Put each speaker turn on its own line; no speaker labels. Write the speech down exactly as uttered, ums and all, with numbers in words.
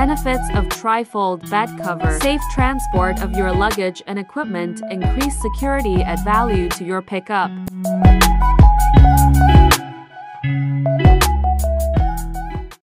Benefits of Trifold bed cover. Safe transport of your luggage and equipment. Increase security. Add value to your pickup.